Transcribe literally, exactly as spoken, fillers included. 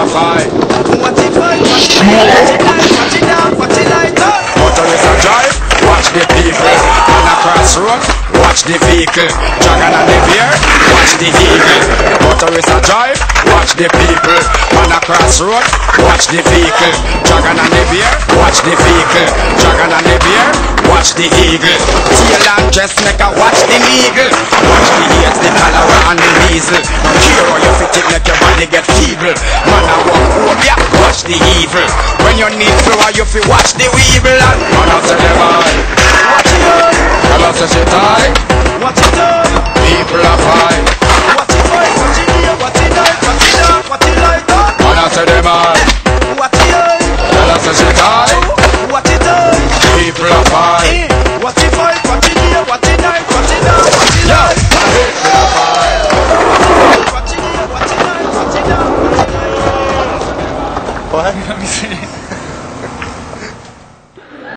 fight. What it fight? What it like? What it down? What it like? Motorist a drive, watch the people. On a crossroad, watch the vehicle. Dragon and the bear, watch the eagle. Motorist a drive, watch the people. On a crossroad, watch the vehicle. Dragon and the bear, watch the vehicle. Dragon and the bear, watch the eagle. Tail and chest make a watch the eagle. Watch the ears, the cholera and the measles. Don't care how you fit it, make your body get feeble. Man a walk home, yeah, watch the evil. When you need flour, you fi watch the weevil. And man a say them all, What it on? tell us say shit high. What it on? People are fine. What it fight? What it here? What it like? What it down? What it like? Man a say them all, What it on? tell us say shit high. What it on? People are fine. What it fight? What it here? What it like? What it down? What it like? People are fine. What it here? What it like? What it down? What? Let me see.